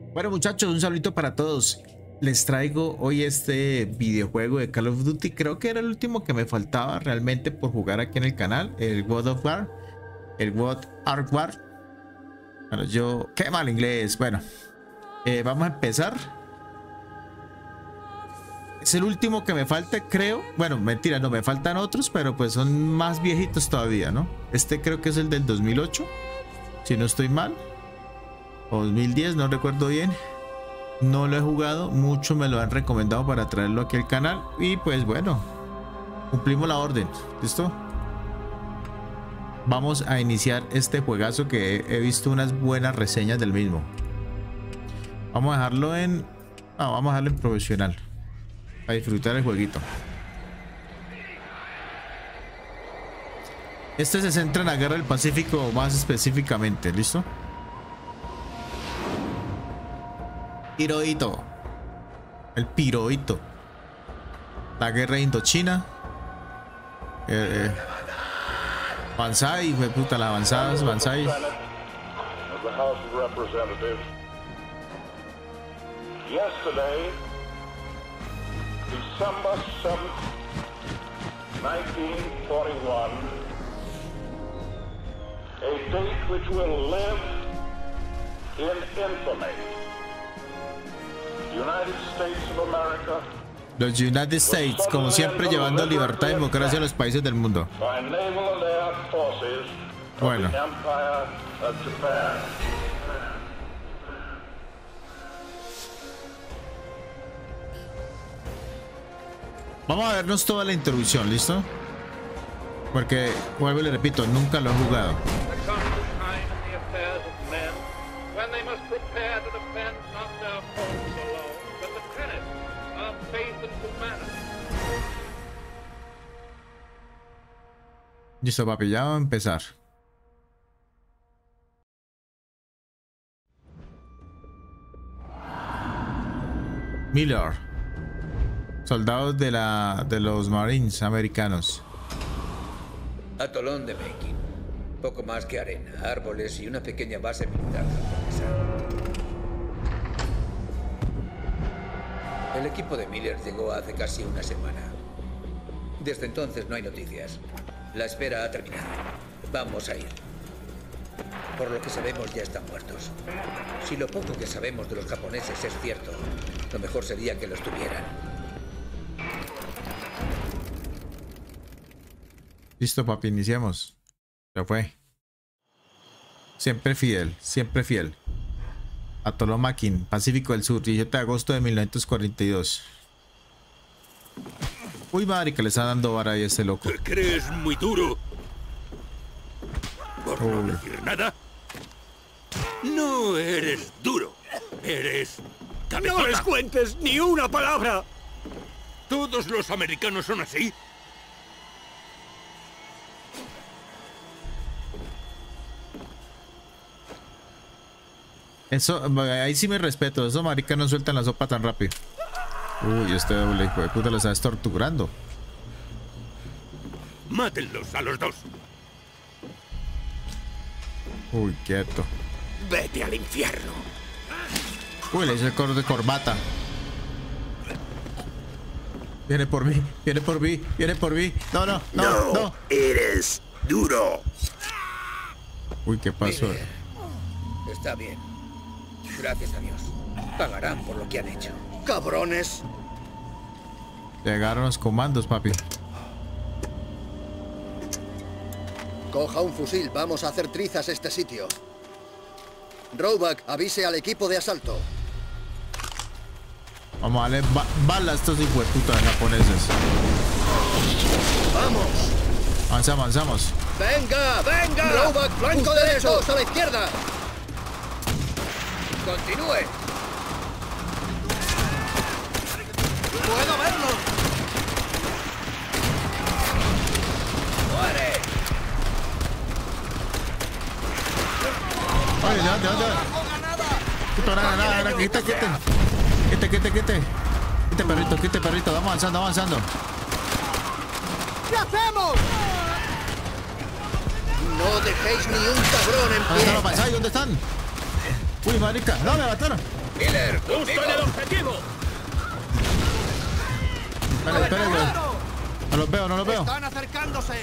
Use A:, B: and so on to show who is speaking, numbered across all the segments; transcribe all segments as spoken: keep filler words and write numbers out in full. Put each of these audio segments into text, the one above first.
A: Bueno, muchachos, un saludito para todos. Les traigo hoy este videojuego de Call of Duty. Creo que era el último que me faltaba realmente por jugar aquí en el canal, el God of War, el God of War. Bueno, yo, qué mal inglés. Bueno, eh, vamos a empezar. Es el último que me falta, creo. Bueno, mentira, no, me faltan otros, pero pues son más viejitos todavía, ¿no? Este creo que es el del dos mil ocho, si no estoy mal, o dos mil diez, no recuerdo bien. No lo he jugado, muchos me lo han recomendado para traerlo aquí al canal. Y pues bueno, cumplimos la orden. ¿Listo? Vamos a iniciar este juegazo que he, he visto unas buenas reseñas del mismo. Vamos a dejarlo en... No, vamos a dejarlo en profesional, a disfrutar el jueguito. Este se centra en la guerra del Pacífico más específicamente. ¿Listo? Pirohito. El Pirohito. La guerra de Indochina. Eh, eh. Banzai, fue puta la avanzadas, Banzai.
B: Yesterday, December seventh, nineteen forty-one, a date which will live in infamy. United States of America,
A: los United States, como siempre, llevando libertad y democracia a los países del mundo.
B: by naval and air forces of
A: Bueno.
B: the Empire of Japan.
A: Vamos a vernos toda la introducción, ¿listo? Porque, vuelvo y le repito, nunca lo he jugado.
C: There comes a time in the affairs of men when they must prepare to defend not their homes alone, but the tenets of faith and humanity.
A: Listo, papi, ya vamos a empezar. Miller, soldados de la de los Marines americanos.
D: Atolón de Makin. Poco más que arena, árboles y una pequeña base militar japonesa. El equipo de Miller llegó hace casi una semana. Desde entonces no hay noticias. La espera ha terminado. Vamos a ir. Por lo que sabemos ya están muertos. Si lo poco que sabemos de los japoneses es cierto, lo mejor sería que los tuvieran.
A: Listo, papi, iniciemos. Ya fue. Siempre fiel, siempre fiel. Atolón Makin, Pacífico del Sur, diecisiete de agosto de mil novecientos cuarenta y dos. Uy, madre, que le está dando vara ahí a este loco.
E: ¿Te crees muy duro? Por no
A: Uy.
E: decir nada. No eres duro. Eres cabezota.
F: ¡No les cuentes ni una palabra!
E: ¿Todos los americanos son así?
A: Eso, ahí sí me respeto. Esos maricas no sueltan la sopa tan rápido. Uy, este doble hijo de puta lo está torturando.
E: Mátenlos a los dos.
A: Uy, quieto.
F: ¡Vete al infierno!
A: Uy, le hice el corte de corbata. Viene por mí, viene por mí, viene por mí. No, no, no, no.
F: eres duro!
A: Uy, ¿qué pasó?
D: Miller, está bien. Gracias a Dios. Pagarán por lo que han hecho.
F: ¡Cabrones!
A: Llegaron los comandos, papi.
G: Coja un fusil, vamos a hacer trizas este sitio. Roebuck, avise al equipo de asalto.
A: Vamos a darle ba balas a estos hijos de puta japoneses.
G: ¡Vamos!
A: Avanzamos, avanzamos.
G: ¡Venga! ¡Venga! Roebuck, flanco derecho, a la izquierda.
D: ¡Continúe!
G: ¡Puedo verlo!
D: ¡Muere!
A: Oye, ¿dónde, dónde? Quito, nada, nada, nada, quita, quite. Quite, quite, quite. Quite, perrito, quite, perrito. Vamos avanzando, avanzando.
G: ¿Qué hacemos? No dejéis ni un cabrón en
A: ¿Dónde están
G: pie.
A: los Banzai? ¿Dónde están? Uy, marica. No, me mataron.
D: Miller,
F: ¡Justo
D: conmigo.
F: en el objetivo!
A: Espera, espera, güey. No los veo, no los veo.
G: Están acercándose.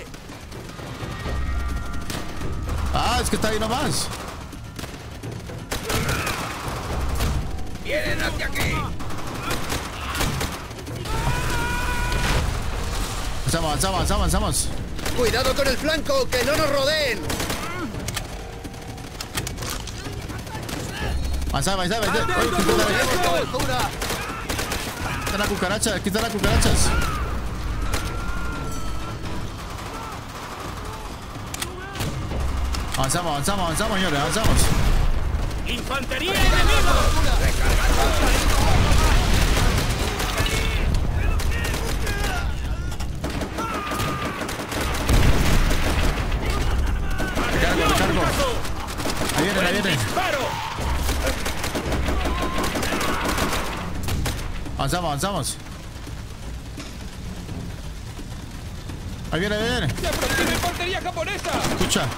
A: Ah, es que está ahí nomás.
D: Vienen hacia aquí.
A: Avanzamos, avanzamos, avanzamos, avanzamos.
G: Cuidado con el flanco, que no nos rodeen.
A: Avanzamos, avanzamos, avanzamos. Oye, quita la-
G: Cobertura.
A: quita la cucaracha, aquí están las cucarachas. Avanzamos, avanzamos, avanzamos, señores, avanzamos.
F: ¡Infantería enemiga!
A: Recargo, recargo. Ahí vienen, ahí vienen.
F: ¡Disparo!
A: Avanzamos, avanzamos. Ahí viene, ahí viene.
F: ¡Se aproxima infantería japonesa!
A: Escucha.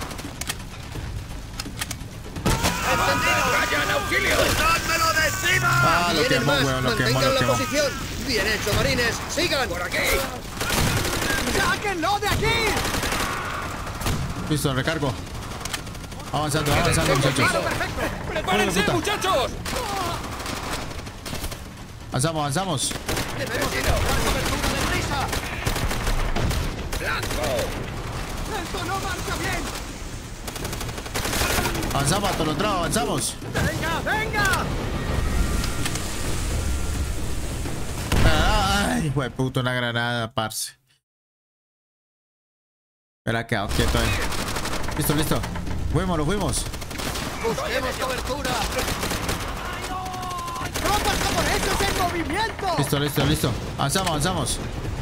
D: ¡Vayan, auxilio!
F: ¡Dádmelo de encima!
A: Ah, lo
G: Vienen
A: quemó,
G: más.
A: weón, lo quemó,
G: Mantengan
A: lo
G: la
A: quemó.
G: posición. Bien hecho, marines. Sigan.
D: ¡Por aquí!
G: ¡Sáquenlo de aquí!
A: Listo, recargo. Avanzando, avanzando, muchachos.
F: ¡Prepárense,
A: puta.
F: muchachos!
A: Avanzamos, avanzamos.
G: Debemos encontrar cobertura de prisa.
D: ¡Blanco!
G: ¡Esto no marcha bien!
A: Avanzamos, atolondrado, avanzamos.
G: ¡Venga, venga!
A: Ay, hijo de puta, una granada, parce. Espera, quedado quieto ahí. Listo, listo. Fuimos, lo fuimos.
G: ¡Busquemos cobertura! ¡Tropas japonesas en movimiento!
A: Listo, listo, listo. Avanzamos, avanzamos.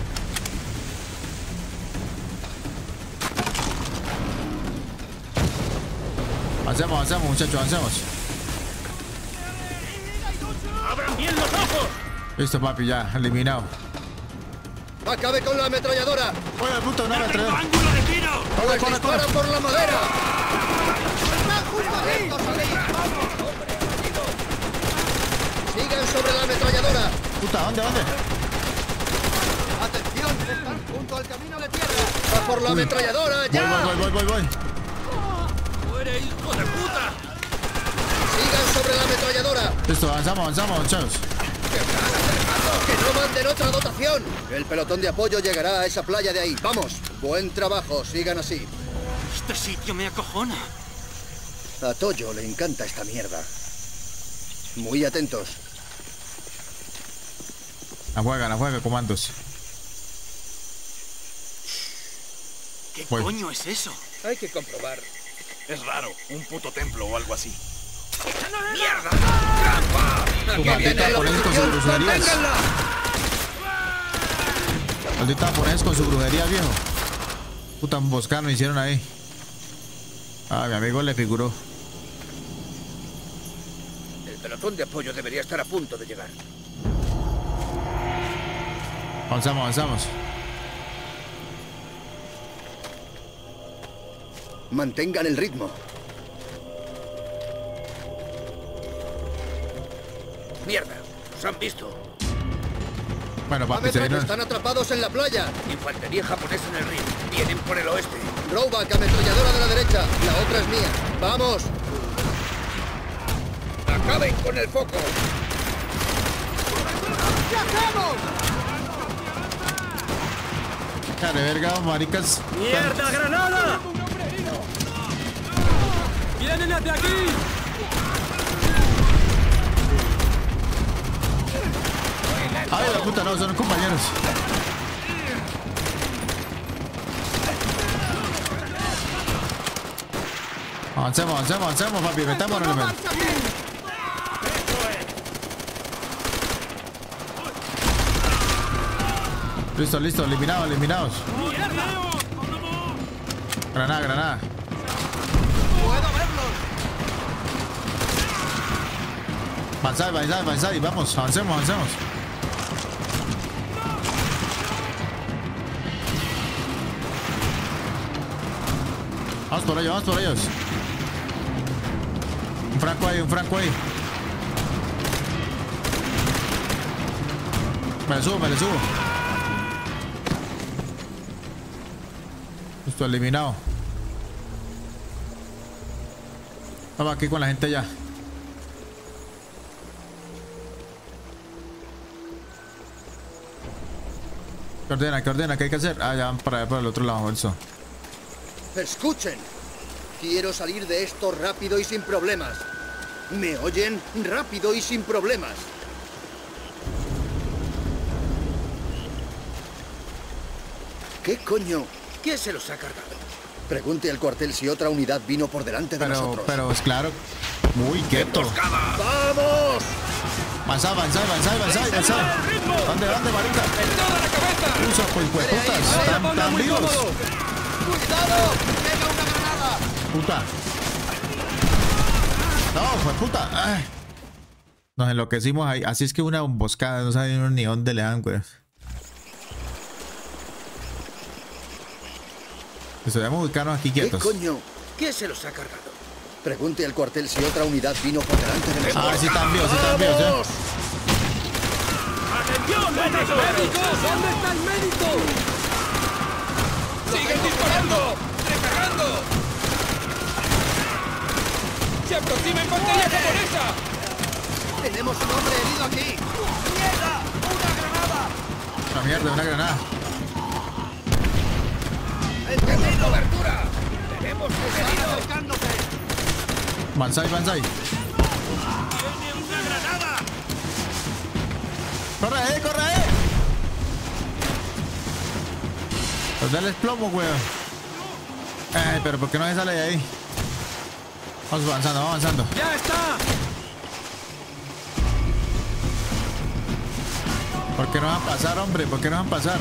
A: Avanzamos, avanzamos, muchachos, avanzamos.
F: ¡Abran bien los ojos!
A: Listo, papi, ya, eliminado.
G: ¡Acabe con la ametralladora!
A: Oye, puta, no me atrevo.
F: ¡Ángulo de tiro!
A: Corre, corre,
G: ¡Dispara
A: corre.
G: por la madera! ¡Está justo ahí! ¡Sigan sobre la ametralladora!
A: Puta, ¿dónde, dónde?
G: ¡Atención! ¡Están junto al camino de tierra! ¡Va por la ametralladora!
A: Voy,
G: ¡Ya!
A: voy, voy, voy, voy, voy.
F: ¡Muere, hijo de puta!
G: ¡Sigan sobre la ametralladora!
A: Listo, avanzamos, avanzamos, muchachos.
G: ¡Que no manden otra dotación! El pelotón de apoyo llegará a esa playa de ahí. ¡Vamos! Buen trabajo, sigan así.
F: Este sitio me acojona.
G: A Toyo le encanta esta mierda. Muy atentos.
A: La juega, la juega, comandos.
F: ¿Qué
A: Voy.
F: coño es eso?
D: Hay que comprobar.
F: Es raro, un puto templo o algo así.
D: ¡Mierda! ¡Trampa!
A: Tu
D: ¡Aquí
A: maldita
D: viene la
A: japonés con sus
D: posición!
A: brujerías.
D: ¡Manténganla!
A: Maldita japonés con su brujería, viejo. Puta emboscada me hicieron ahí. Ah, mi amigo le figuró.
D: El pelotón de apoyo debería estar a punto de llegar.
A: Avanzamos, avanzamos.
G: Mantengan el ritmo.
D: ¡Mierda! ¡Nos han visto!
A: Bueno, papi, se
G: Ametralladores
A: vieron.
G: están atrapados en la playa.
D: Infantería japonesa en el río. Vienen por el oeste.
G: Roebuck, ametralladora de la derecha. La otra es mía. ¡Vamos!
D: ¡Acaben con el foco!
G: ¡Ya estamos!
A: Care, verga, maricas.
F: ¡Mierda, granada! ¡Vienen hacia aquí!
A: Ay, la puta, no, son compañeros. Avancemos, avancemos, avancemos, papi, metámonos en el medio. Listo, listo, eliminados, eliminados. Granada, granada.
G: ¡Puedo verlos!
A: Avanzad, avanzad, avanzad y vamos, avancemos, avancemos. Vamos por ellos, vamos por ellos. Un franco ahí, un franco ahí. Me le subo, me le subo. Justo eliminado. Vamos aquí con la gente ya. ¿Qué ordena? ¿Qué ordena? ¿Qué hay que hacer? Ah, ya van para allá, para el otro lado, eso.
G: Escuchen. Quiero salir de esto rápido y sin problemas. ¿Me oyen? Rápido y sin problemas. ¿Qué coño?
D: ¿Quién se los ha cargado?
G: Pregunte al cuartel si otra unidad vino por delante de
A: Pero,
G: nosotros.
A: pero es claro. Muy quieto.
G: ¡Vamos!
A: Avanza, avanza, avanza, avanza, avanza. ¿Dónde, dónde, marica?
F: ¡En toda la cabeza!
A: Usa, pues, pues, putas. Están tan vivos.
G: ¡Cuidado! ¡Pega una granada!
A: Puta. No, fue puta. Ay. Nos enloquecimos ahí. Así es que una emboscada, no saben ni dónde le dan, güey. Pues debemos ubicarnos aquí quietos.
G: ¿Qué coño?
D: ¿Quién se los ha cargado?
G: Pregunte al cuartel si otra unidad vino por delante de nosotros.
A: Ah, sí están vivos, sí están vivos,
G: ¡Vamos!
F: ¡Atención, médico! ¡Médico! ¿Dónde está el médico? ¡Siguen disparando! ¡Recargando! ¡Se aproxima infantería japonesa!
G: ¡Tenemos un hombre herido aquí! ¡Mierda! ¡Una granada!
A: Una mierda, una granada.
G: ¡Tenemos cobertura! ¡Tenemos herido! ¡Acercándose!
A: Banzai, banzai.
F: ¡Tiene una granada!
A: ¡Corre, eh, corre, eh! Pues dale el plomo, weón. Ay, pero ¿por qué no se sale de ahí? Vamos avanzando, vamos avanzando.
F: ¡Ya está!
A: ¿Por qué no van a pasar, hombre? ¿Por qué no van a pasar?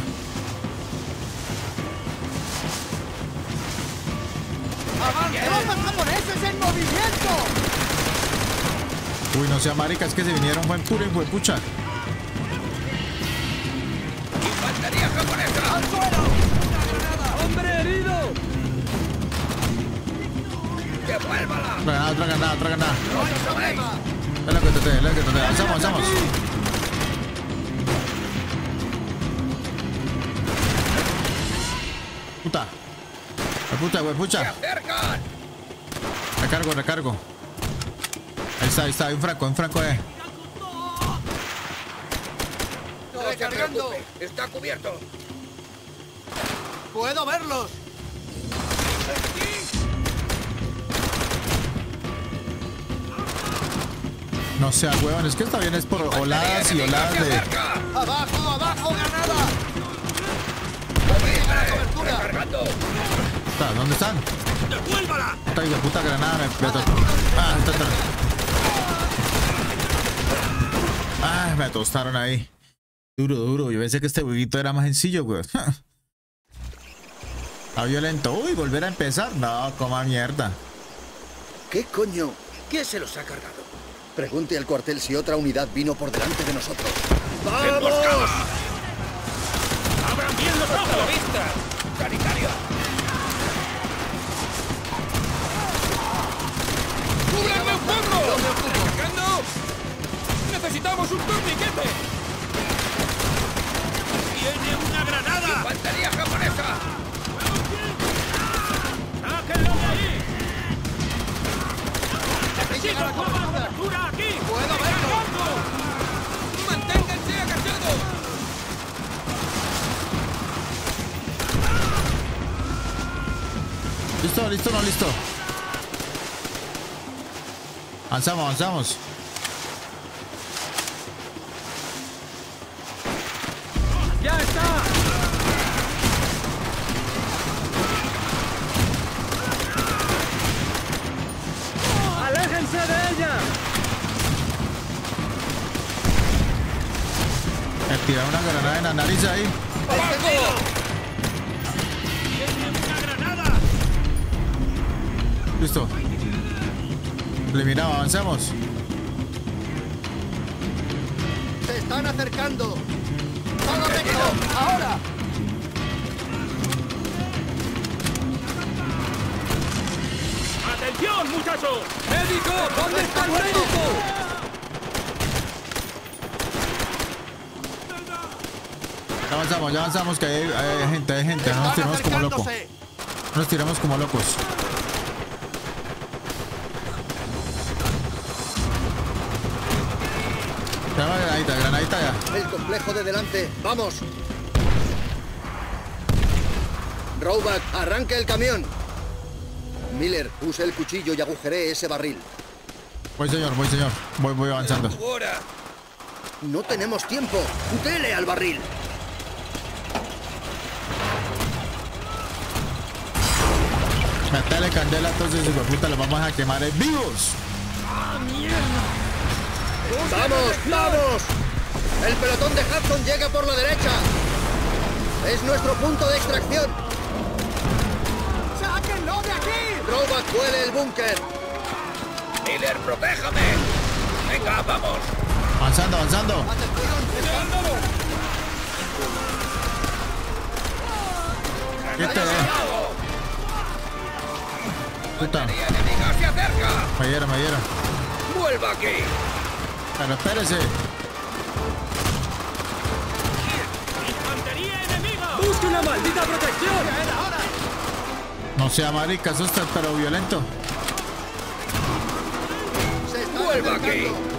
G: ¡Avancemos japoneses en movimiento!
A: Uy, no sea marica, es que se vinieron buen puro y buen pucha.
D: ¡Infantería japonesa!
G: ¡Al suelo!
F: ¡Hombre herido!
D: ¡Devuélvala!
A: Granada, otra granada, otra granada.
G: ¡No hay problema!
A: Es lo que te te, es lo que te te. Avanzamos, avanzamos. Puta. La puta, güey,
D: ¡Se
A: pucha.
D: acercan!
A: Recargo, recargo. Ahí está, ahí está, hay un franco, un franco, eh.
D: No se
G: Recargando.
D: preocupe, está cubierto.
G: ¡Puedo verlos!
A: No sea, huevón, es que está bien, es por oladas y oladas
D: ¡Se
A: de.
D: acerca!
G: ¡Abajo, abajo, granada!
D: ¡Movilidad!
G: cobertura!
D: ¡Recargando!
A: Está, ¿dónde están?
F: ¡Devuélvala!
A: Esta hijo de puta granada me me to- Ah, está, está. Ah, me tostaron ahí. Duro, duro. Yo pensé que este jueguito era más sencillo, güey. Está violento. Uy, volver a empezar. No, coma mierda.
G: ¿Qué coño?
D: ¿Quién se los ha cargado?
G: Pregunte al cuartel si otra unidad vino por delante de nosotros.
D: ¡Emboscada!
F: ¡Abran bien los ojos!
D: ¡Vista! ¡Sanitario!
F: ¡Cúbranme un poco! ¡Recargando! ¡Necesitamos un torniquete! ¡Tiene una granada!
D: ¡Infantería japonesa!
F: ¡Sáquenlo de ahí! ¡Necesito nueva cobertura aquí!
G: ¡Puedo verlo!
F: ¡Manténganse agachados!
A: ¿Listo? ¿Listo? ¿No listo? Avanzamos, avanzamos.
F: ¡Ya está! ¡Aléjense de ella!
A: Me tiraron una granada en la nariz ahí.
F: ¡Tiene una granada!
A: Listo. Eliminado, avancemos.
G: ¡Se están acercando! ¡Todo recto! ¡Ahora!
F: ¡Atención, muchachos! ¡Médico! ¿Dónde está el médico?
A: Ya avanzamos, ya avanzamos, que hay, hay gente, hay gente. No nos tiramos como locos. No nos tiramos como locos. Granadita, granadita ya.
G: El complejo de delante. ¡Vamos! Roebuck, arranque el camión. Miller, use el cuchillo y agujeree ese barril.
A: Voy, señor, voy, señor. Voy, voy avanzando.
D: Ahora.
G: No tenemos tiempo. ¡Dele al barril!
A: Metele candela, entonces, hijo de puta, los vamos a quemar en vivos.
G: ¡Vamos, vamos! El pelotón de Hudson llega por la derecha. Es nuestro punto de extracción. ¡Sáquenlo de aquí! Roebuck, huele el búnker.
D: Miller, protéjame. Venga, vamos.
A: Avanzando, avanzando. Quítale. Puta.
D: La enemiga se acerca.
A: Me hiera, me hiera.
D: Vuelva aquí.
A: Pero espérese.
F: ¡Infantería enemiga! ¡Busque una maldita protección!
A: No sea marica, eso está pero violento.
G: Se está
D: Vuelva aquí.
G: acercando.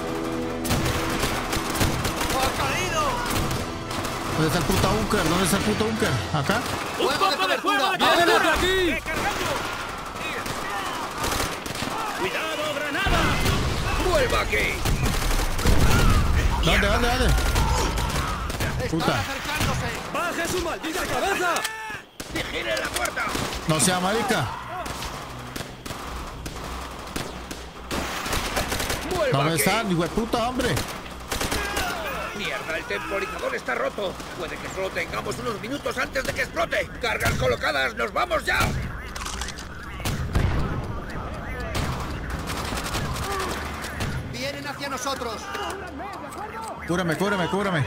A: ¿Dónde está el puto búnker? ¿Dónde está el puto búnker? ¿Acá?
F: ¡Un
G: Fuego de
F: poco de fuego!
G: cobertura.
F: ¡Vámonos de aquí! ¡Cuidado, granada!
D: Vuelva aquí.
A: ¿Dónde, dónde, dónde? Puta.
F: ¡Baje su maldita cabeza!
D: Vigile la puerta.
A: No sea marica.
D: Vuelva
A: ¿Dónde
D: aquí.
A: están, hijo de puta, hombre?
D: Mierda, el temporizador está roto. Puede que solo tengamos unos minutos antes de que explote. Cargas colocadas, nos vamos ya.
G: Vienen hacia nosotros.
A: Cúbrame, cúbrame, cúbrame.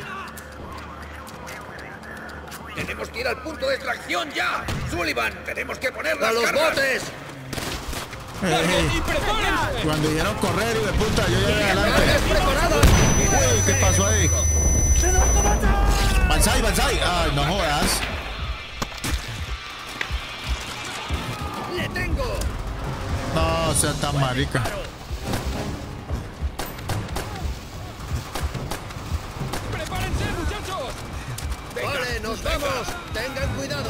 D: Tenemos que ir al punto de extracción ya. Sullivan, tenemos que poner
G: ¡A
D: las
G: los
D: cargas.
G: botes!
A: Eh,
F: ¡Y prepárense!
A: cuando dijeron correr, hijo de puta, yo llegué
G: ¡Cargas
A: adelante.
G: preparadas!
A: Uy, ¿qué pasó ahí? Banzai, Banzai. Ay, no jodas.
G: ¡Le tengo!
A: No sea tan marica.
F: ¡Prepárense, muchachos!
G: Vale, nos vamos. Tengan cuidado.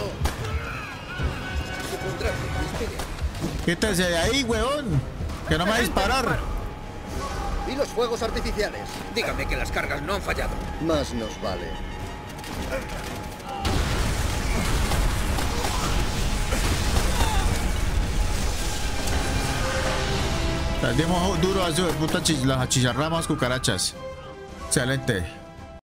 A: Quítese de ahí, weón. Que no me va a disparar.
G: ¿Y los fuegos artificiales?
D: Dígame que las cargas no han fallado.
G: Más nos vale.
A: Le dimos duro a eso de puta chis- las achicharramos cucarachas. Excelente.